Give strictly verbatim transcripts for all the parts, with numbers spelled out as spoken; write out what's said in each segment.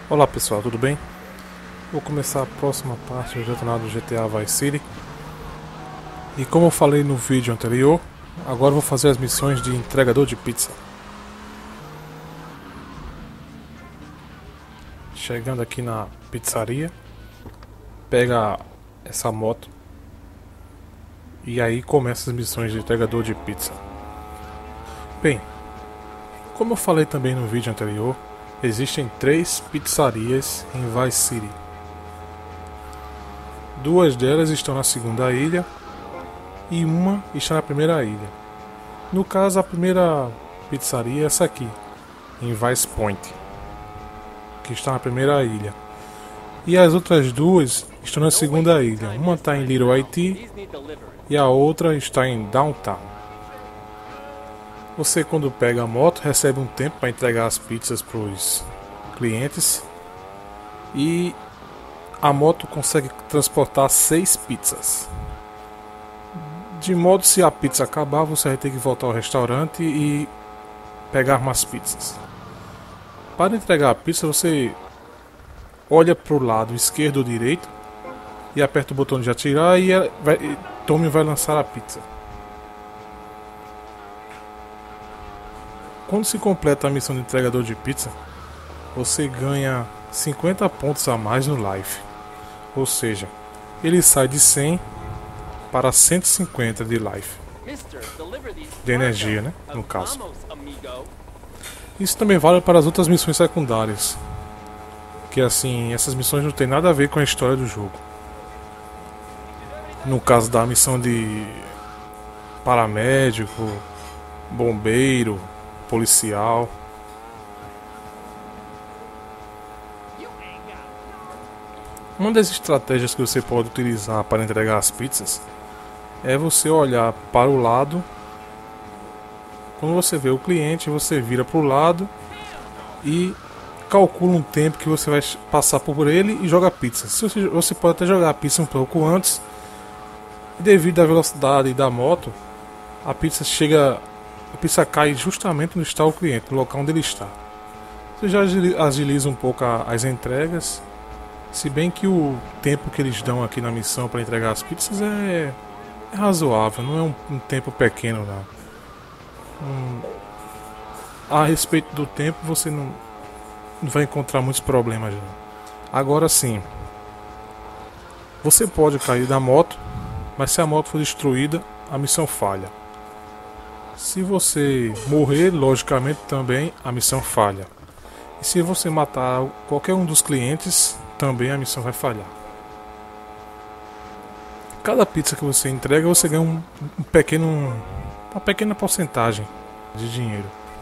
Olá pessoal, tudo bem? Vou começar a próxima parte do detonado G T A Vice City. E como eu falei no vídeo anterior, agora vou fazer as missões de entregador de pizza. Chegando aqui na pizzaria, pega essa moto e aí começa as missões de entregador de pizza. Bem, como eu falei também no vídeo anterior, existem três pizzarias em Vice City. Duas delas estão na segunda ilha e uma está na primeira ilha. No caso, a primeira pizzaria é essa aqui, em Vice Point, que está na primeira ilha. E as outras duas estão na segunda ilha. Uma está em Little Haiti e a outra está em Downtown. Você, quando pega a moto, recebe um tempo para entregar as pizzas para os clientes. E a moto consegue transportar seis pizzas. De modo, se a pizza acabar, você vai ter que voltar ao restaurante e pegar mais pizzas. Para entregar a pizza, você olha para o lado esquerdo ou direito e aperta o botão de atirar e vai, Tommy vai lançar a pizza. Quando se completa a missão de entregador de pizza, você ganha cinquenta pontos a mais no life. Ou seja, ele sai de cem para cento e cinquenta de life. De energia, né? No caso. Isso também vale para as outras missões secundárias. Que assim, essas missões não tem nada a ver com a história do jogo. No caso da missão de paramédico, bombeiro, policial. Uma das estratégias que você pode utilizar para entregar as pizzas é você olhar para o lado. Quando você vê o cliente, você vira para o lado e calcula um tempo que você vai passar por ele e joga a pizza. Você pode até jogar a pizza um pouco antes. E devido à velocidade da moto, a pizza chega, a pizza cai justamente onde está o cliente, no local onde ele está. Você já agiliza um pouco as entregas. Se bem que o tempo que eles dão aqui na missão para entregar as pizzas é, é razoável, não é um, um tempo pequeno não. Hum, a respeito do tempo você não, não vai encontrar muitos problemas não. Agora sim, você pode cair da moto, mas se a moto for destruída, a missão falha. Se você morrer, logicamente também a missão falha. E se você matar qualquer um dos clientes, também a missão vai falhar. Cada pizza que você entrega, você ganha um, um pequeno, uma pequena porcentagem de dinheiro.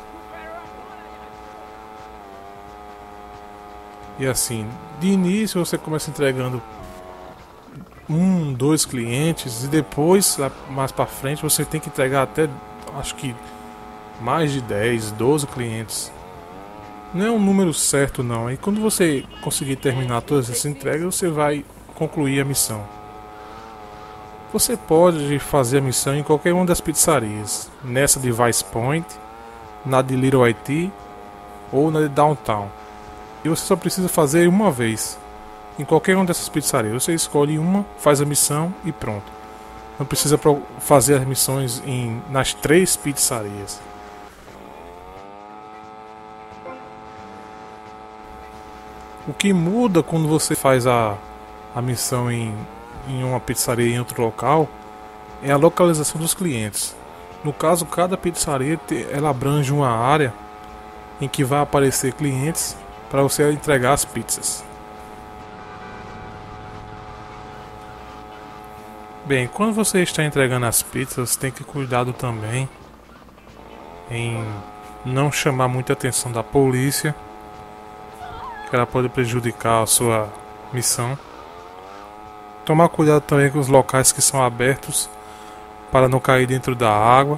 E assim, de início você começa entregando um, dois clientes e depois, mais para frente, você tem que entregar até, acho que mais de dez, doze clientes. Não é um número certo não. E quando você conseguir terminar todas essas entregas, você vai concluir a missão. Você pode fazer a missão em qualquer uma das pizzarias. Nessa de Vice Point, na de Little Haiti ou na de Downtown. E você só precisa fazer uma vez. Em qualquer uma dessas pizzarias. Você escolhe uma, faz a missão e pronto. Não precisa fazer as missões em, nas três pizzarias. O que muda quando você faz a, a missão em, em uma pizzaria em outro local é a localização dos clientes. No caso, cada pizzaria ela abrange uma área em que vai aparecer clientes para você entregar as pizzas. Bem, quando você está entregando as pizzas, tem que cuidado também em não chamar muita atenção da polícia, que ela pode prejudicar a sua missão. Tomar cuidado também com os locais que são abertos para não cair dentro da água.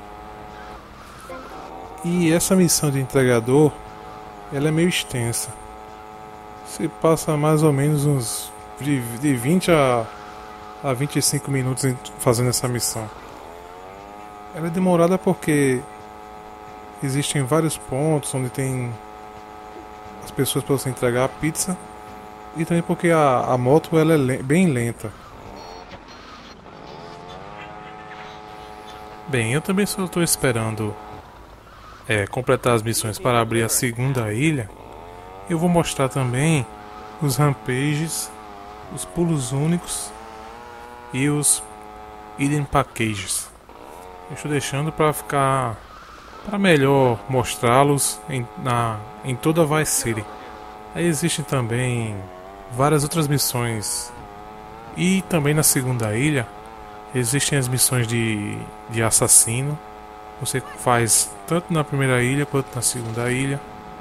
E essa missão de entregador, ela é meio extensa. Você passa mais ou menos uns de vinte a vinte e cinco minutos fazendo essa missão. Ela é demorada porque existem vários pontos onde tem as pessoas para você entregar a pizza. E também porque a, a moto ela é le bem lenta. Bem, eu também só estou esperando é, completar as missões para abrir a segunda ilha. Eu vou mostrar também os rampages, os pulos únicos e os hidden packages. Eu estou deixando para ficar para melhor mostrá-los em, na, em toda a Vice City. Aí existem também várias outras missões. E também na segunda ilha existem as missões de, de assassino. Você faz tanto na primeira ilha quanto na segunda ilha.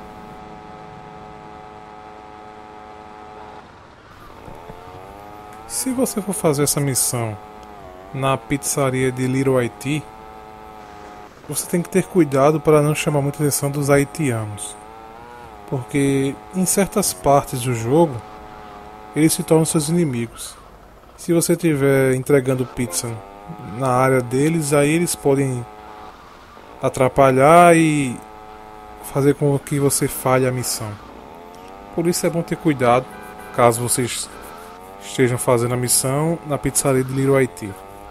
Se você for fazer essa missão na pizzaria de Little Haiti, você tem que ter cuidado para não chamar muita atenção dos haitianos, porque em certas partes do jogo eles se tornam seus inimigos. Se você estiver entregando pizza na área deles, aí eles podem atrapalhar e fazer com que você falhe a missão. Por isso é bom ter cuidado caso vocês estejam fazendo a missão na pizzaria de Little Haiti.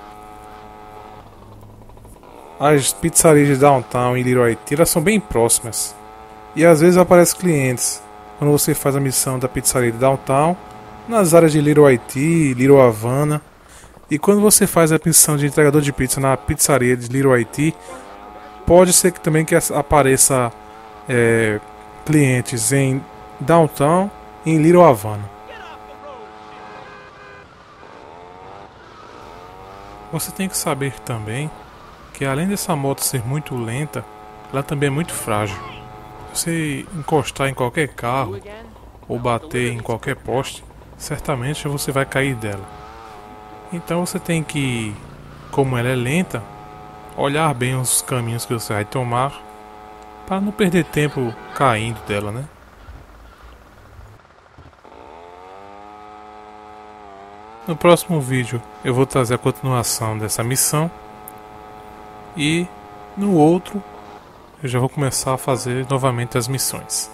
As pizzarias de Downtown e Little Haiti elas são bem próximas. E às vezes aparecem clientes quando você faz a missão da pizzaria de Downtown nas áreas de Little Haiti, Little Havana. E quando você faz a missão de entregador de pizza na pizzaria de Little Haiti, pode ser que também que apareça é, clientes em Downtown e em Little Havana. Você tem que saber também que além dessa moto ser muito lenta, ela também é muito frágil. Se você encostar em qualquer carro ou bater em qualquer poste, certamente você vai cair dela. Então você tem que, como ela é lenta, olhar bem os caminhos que você vai tomar para não perder tempo caindo dela, né? No próximo vídeo eu vou trazer a continuação dessa missão. E no outro eu já vou começar a fazer novamente as missões.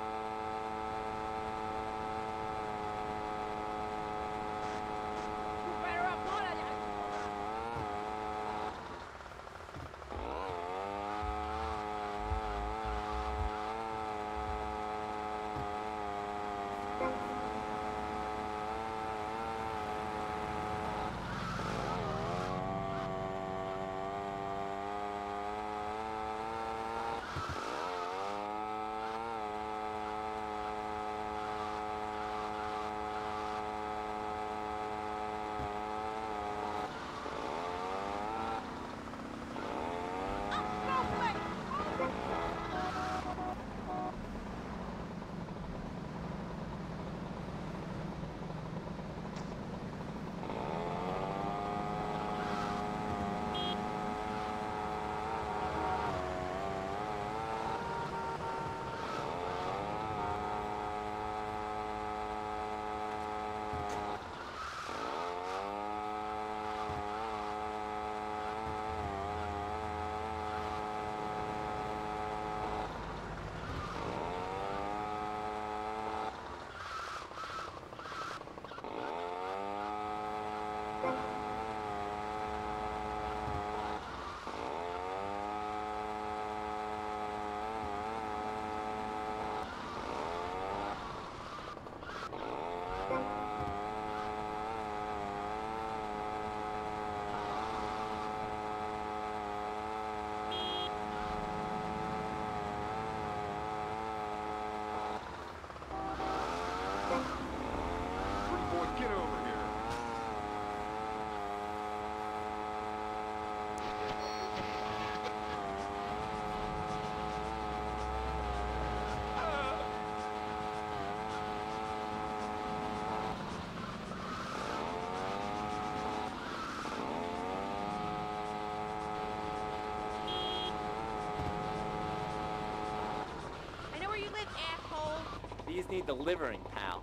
These need delivering, pal.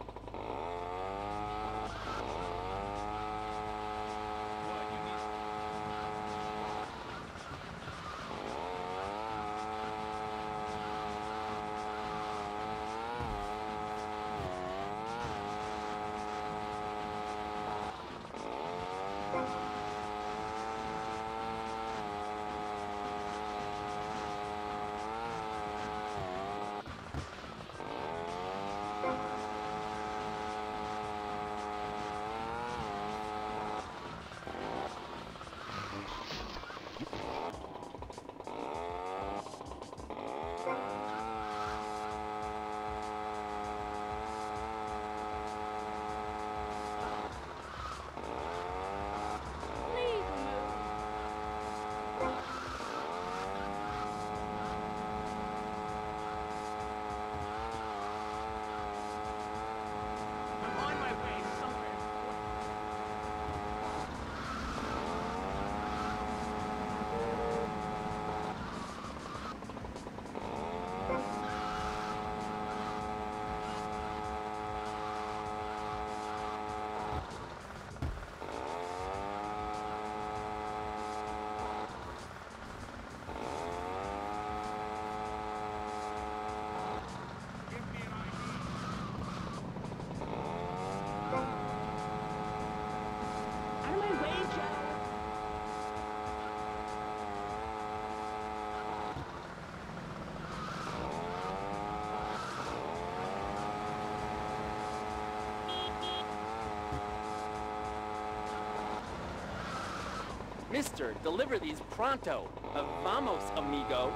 Mister, deliver these pronto. Uh, vamos, amigo.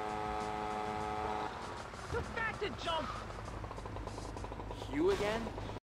Too fat to jump! You again?